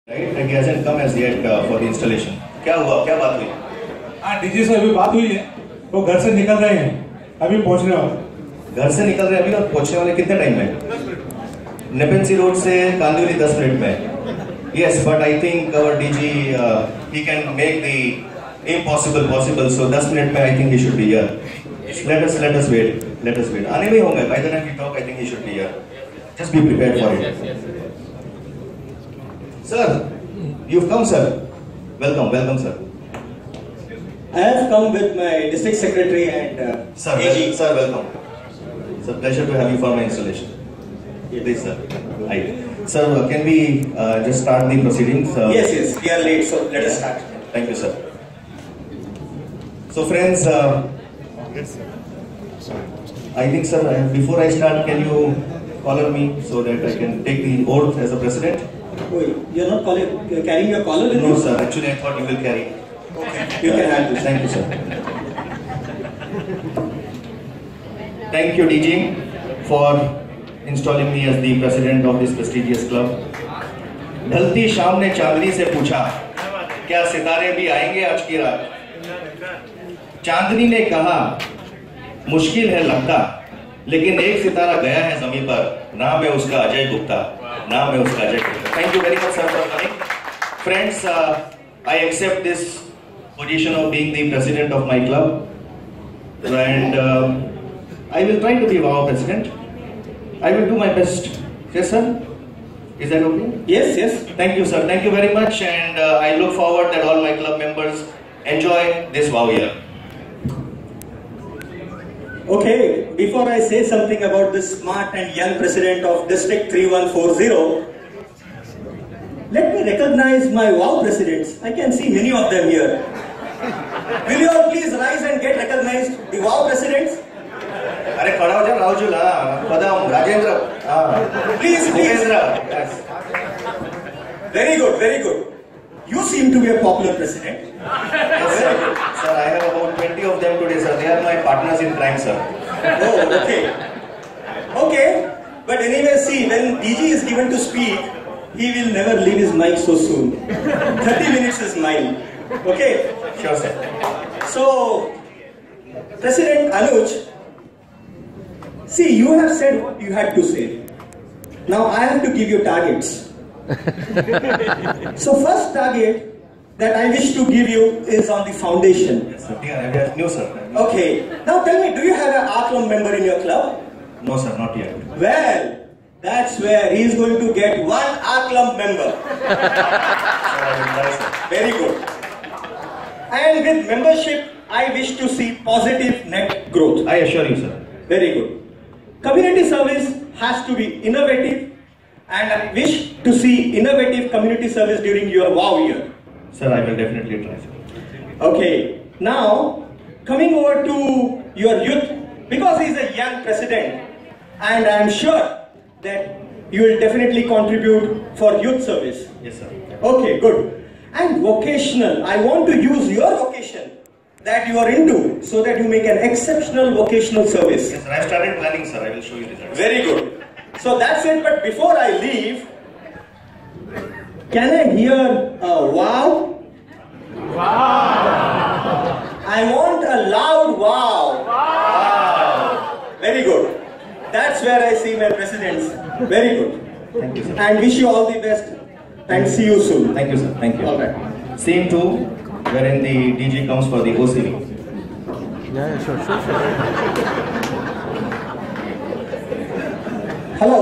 Right? Like he hasn't come as yet for the installation. क्या हुआ? क्या बात हुई? हाँ, डीजी से अभी बात हुई है। वो घर से निकल रहे हैं, अभी पहुंचने वाले। घर से निकल रहे हैं अभी और पहुंचने वाले कितने टाइम में? नेपेंसी रोड से कांदिवली 10 मिनट में. Yes, but I think our DG he can make the impossible possible. So 10 minute में I think he should be here. Let us wait. Let us wait. आने में होंगे. By the time we talk, I think he should be here. Just be prepared for it. Sir, you've come, sir. Welcome, sir. I have come with my district secretary and Sir, sir, welcome. It's a pleasure to have you for my installation. Please, sir. Hi. Sir, can we just start the proceedings? Yes, we are late, so let us start. Thank you, sir. So, friends, I think, sir, before I start, can you collar me so that I can take the oath as a president? Oh, you're not carrying your collar with you? No, sir. Actually, I thought you will carry. Okay, you can have this. Thank you, sir. Thank you, DG, for installing me as the president of this prestigious club. ढलती शाम ने चांदनी से पूछा, क्या सितारे भी आएंगे आज की रात? चांदनी ने कहा, मुश्किल है लगता, लेकिन एक सितारा गया है जमीन पर, नाम है उसका Ajay Gupta. Thank you very much, sir, for coming. Friends, I accept this position of being the president of my club, and I will try to be our president. I will do my best. Yes, sir? Is that okay? Yes. Thank you, sir. Thank you very much, and I look forward that all my club members enjoy this wow year. Okay, before I say something about this smart and young president of District 3140, let me recognize my wow presidents. I can see many of them here. Will you all please rise and get recognized, the wow presidents? अरे खड़ा हो जा Rahul Padam Rajendra Please. Yes. Very good. You seem to be a popular president. Yes, sir. Sir, I have about 20 of them today, sir. They are my partners in crime, sir. Oh, okay. But anyway, see, when DG is given to speak, he will never leave his mic so soon. 30 minutes is mine. Okay? Sure, sir. So, President Anuj, see, you have said what you had to say. Now I have to give you targets. So first target that I wish to give you is on the foundation. Yes, sir. No, sir. Okay. Now tell me, do you have an art club member in your club? No, sir, not yet. Well, that's where he is going to get one art club member. Very good. And with membership, I wish to see positive net growth. I assure you, sir. Very good. Community service has to be innovative, and I wish to see innovative community service during your wow year. Sir, I will definitely try, sir. Okay. Now, coming over to your youth, because he is a young president, and I am sure that you will definitely contribute for youth service. Yes, sir. Okay, good. And vocational, I want to use your vocation that you are into so that you make an exceptional vocational service. Yes, sir. I have started planning, sir. I will show you results. Very good. So that's it, but before I leave, can I hear a wow? Wow! I want a loud wow. Wow! Very good. That's where I see my presidents. Very good. Thank you, sir. And wish you all the best. And see you soon. Thank you, sir. Thank you. All right. Scene 2, wherein the DG comes for the OCV. Yeah, sure. Hello,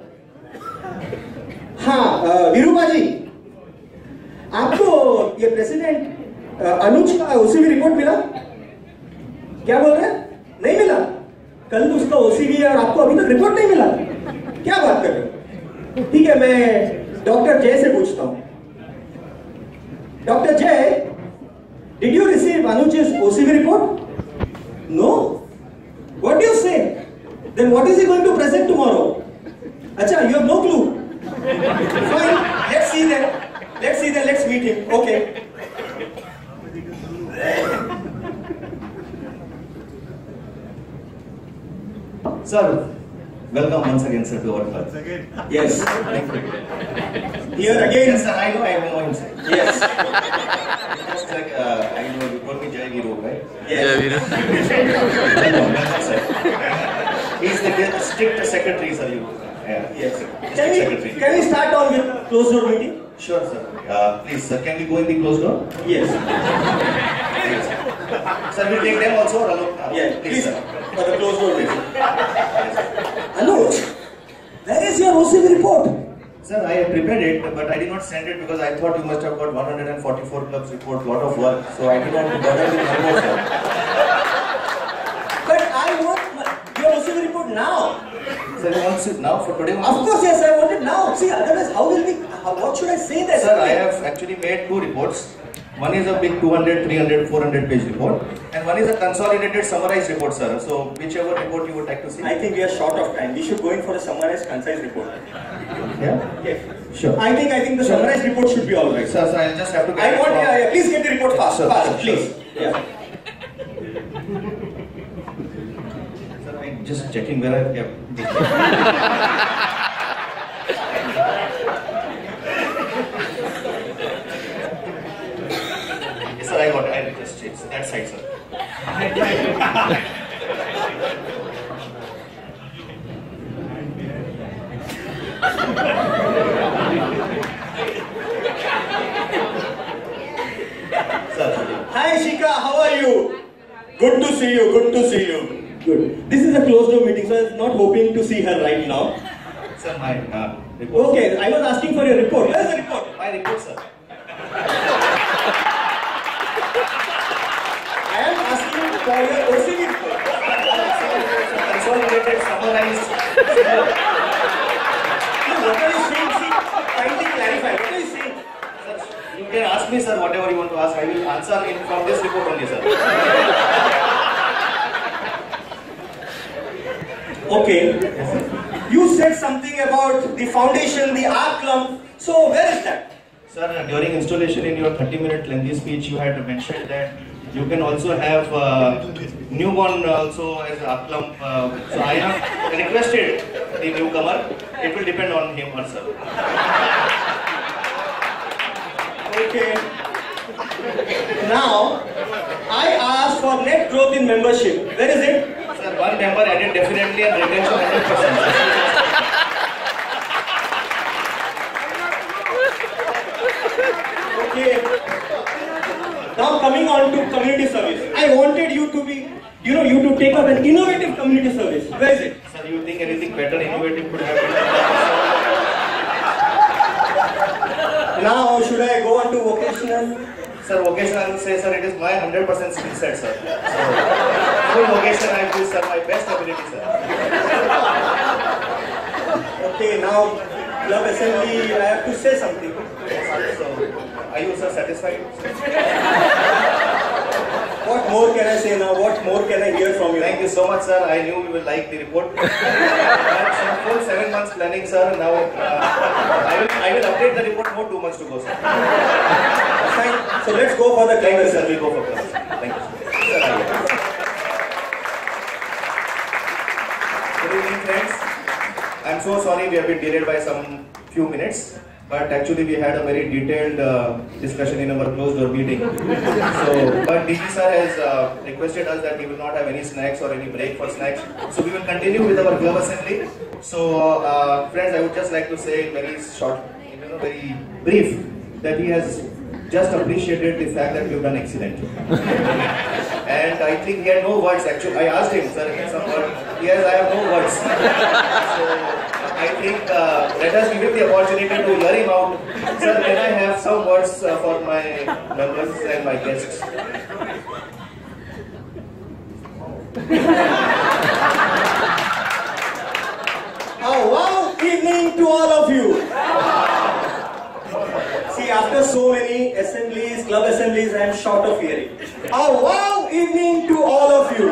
हाँ वीरूबा जी, आपको ये president अनुज का ओसीवी report मिला? क्या बोल रहे हैं? नहीं मिला? कल उसका ओसीवी है और आपको अभी तक रिपोर्ट नहीं मिला? क्या बात कर रहे हो? ठीक है, मैं डॉक्टर जय से पूछता हूँ. डॉक्टर जय, did you receive Anuj's OCV report? No. What do you say? Then what is he going to present tomorrow? Acha, you have no clue. Fine. Let's see then. Let's meet him. Okay. Sir, welcome once again, sir, to our club. Yes. Thank you. Here again. Yes, sir, I know him, sir. Yes. Just like, I know you told me Jai Viru, right? Yes. Sir. He's the strict secretary, sir. Yes. Can we start on with closed door meeting? Sure, sir. Please, sir, can we go in the closed door? Yes. Please. Sir, we'll take them also. Yeah, please, sir. for the closed door meeting. Anuj, where is your OCV report? Sir, I have prepared it, but I did not send it because I thought you must have got 144 clubs report, lot of work. So I did not bother with one more, sir. But I want your OCV report now. Sir, you want it now for today? Of course, yes, I want it now. See, otherwise, what should I say there? Sir, I have actually made 2 reports. One is a big 200, 300, 400 page report, and one is a consolidated summarized report, sir. So, whichever report you would like to see. I think we are short of time. We should go in for a summarized, concise report. Yeah? Yes. Sure. I think the summarized report should be all right. Sir, I'll just have to get Please get the report fast, Sure, fast, sure. please. Yeah. Sir, I'm just checking where I've kept. Yes, sir, I got it. I just it's that side, sir. Hi Shika, how are you? Good to see you, good to see you. Good. This is a closed door meeting, so I'm not hoping to see her right now. Sir, my report. Okay, I was asking for your report. Where's the report? My report, sir. I am asking for your OCV report. Consolidated, summarized. What are you saying? See, kindly clarify. What are you saying? Sir, you can ask me, sir, whatever you want to ask. I will answer from this report only, sir. Okay. You said something about the foundation, the art clump. So where is that? Sir, during installation in your 30-minute lengthy speech, you had mentioned that you can also have newborn also as a clump. So I have requested the newcomer. It will depend on him or sir. Okay. Now, I asked for net growth in membership. Where is it? Sir, one member added definitely and retention 100%. Okay. Now coming on to community service. I wanted you to be, you to take up an innovative community service. Where is it? Sir, you think anything better, innovative could happen? Now, should I go on to vocational? Sir, vocation I will say, sir, it is my 100% skill set, sir. So, full vocation I will, sir, my best ability, sir. Okay, now, club assembly, I have to say something. So, are you, sir, satisfied? What more can I say now? What more can I hear from you? Thank you so much, sir. I knew you will like the report. I had some full 7 months planning, sir. Now, I will update the report more 2 months to go, sir. Fine. So let's go for the Thank you, club sir. assembly. We go for class. Thank you, sir. Good evening, friends. I'm so sorry we have been delayed by some few minutes. But actually we had a very detailed discussion in our closed door meeting. But DG sir has requested us that we will not have any snacks or any break for snacks. So we will continue with our club assembly. So friends, I would just like to say very short, very brief, that he has just appreciated the fact that we have done excellent. And I think he had no words actually. I asked him, sir, in some words. Yes, I have no words. So I think let us give him the opportunity to hear him out. Sir, can I have some words for my members and my guests? Oh, wow, evening to all of you. See, after so many assemblies, club assemblies, I am short of hearing. Oh, wow, evening to all of you.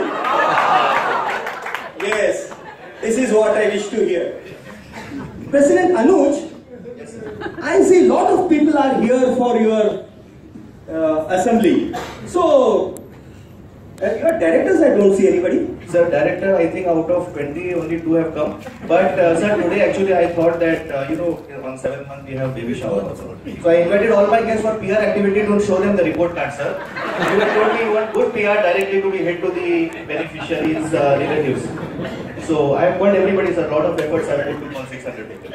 Yes, this is what I wish to hear. President Anuj, I see a lot of people are here for your assembly. So, Your directors, I don't see anybody. Sir, director, I think out of 20, only 2 have come. But sir, today actually I thought that, on 7th month we have baby shower also. So I invited all my guests for PR activity to show them the report card, sir. You have told me you want good PR directly to be hit to the beneficiaries' relatives. So I have got everybody, sir. A lot of efforts I have put on 600 people.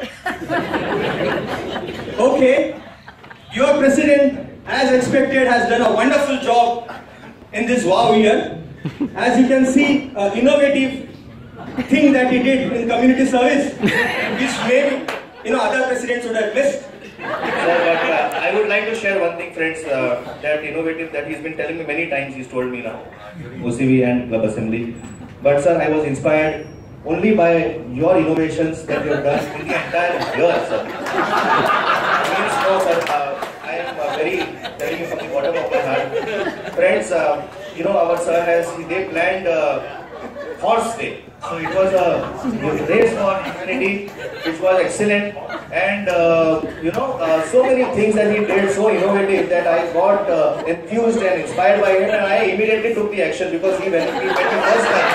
Okay. Your president, as expected, has done a wonderful job in this wow year. As you can see, innovative thing that he did in community service, which maybe other presidents would have missed. Sir, but I would like to share one thing, friends, that innovative that he's been telling me many times, he's told me now, OCV and Club Assembly. But sir, I was inspired only by your innovations that you have done in the entire year, sir. Means, no, sir, I am very telling you from the bottom of my heart. Friends, our sir they planned horse day. So it was a race for humanity, which was excellent. And so many things that he did, so innovative, that I got enthused and inspired by him, and I immediately took the action because he went the first time.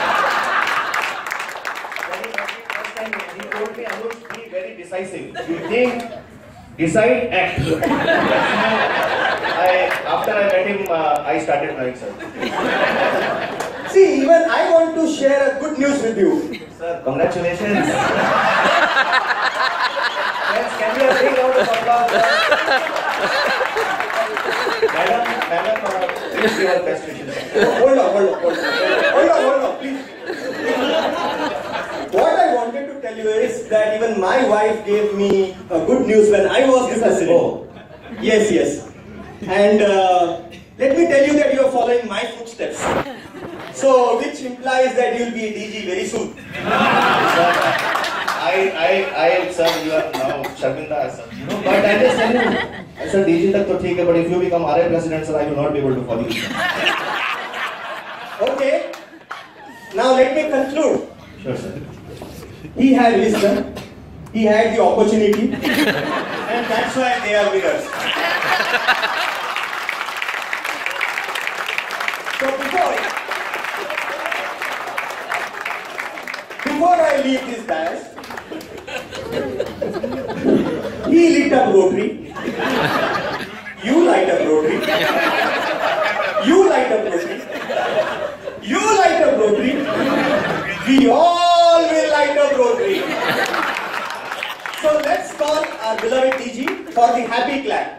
He told me, Anuj, be very decisive. You think, decide, act. After I met him, I started running, sir. See, even I want to share a good news with you. Sir, congratulations. Friends, can we have a big round of applause? Madam, please give our best wishes. Hold on, please. What I wanted to tell you is that even my wife gave me good news when I was the president. Oh. Yes. And let me tell you that you are following my footsteps. So, which implies that you will be a DG very soon. Sir, you are now Sharminda, sir. But I just tell you, sir, DG tak to theek hai, but if you become RA president, sir, I will not be able to follow you. Okay. Now let me conclude. Sure, sir. He had wisdom, he had the opportunity, and that's why they are winners. So before I leave this dais, he lit up Rotary, you light up Rotary, you light up Rotary, you light up Rotary, we all will light up Rotary. So let's call our beloved DG for the happy clap.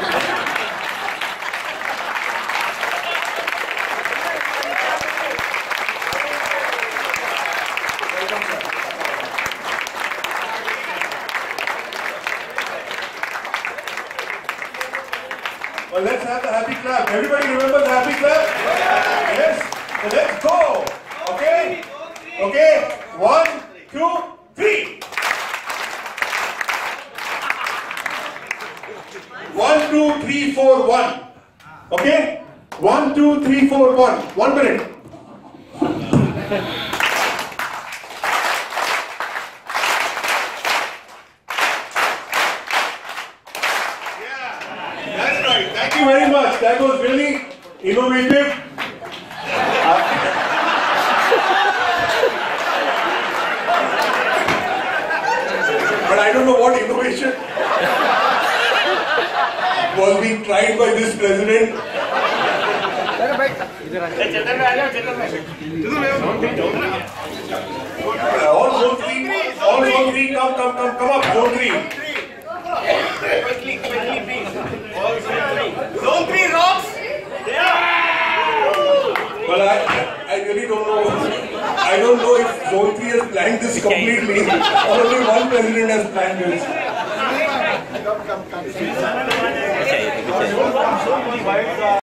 Well, let's have the happy clap. Everybody remember the happy clap? Yes. So let's go. Okay? Okay. 1, 2, 3. 1, 2, 3, 4, 1. Okay? 1, 2, 3, 4, 1. 1 minute. Thank you very much. That was really innovative. But I don't know what innovation was being tried by this president. All zone 3, come up, zone 3. Zone 3 rocks! Well, I really don't know. I don't know if Zone 3 has planned this completely. Only one president has planned this.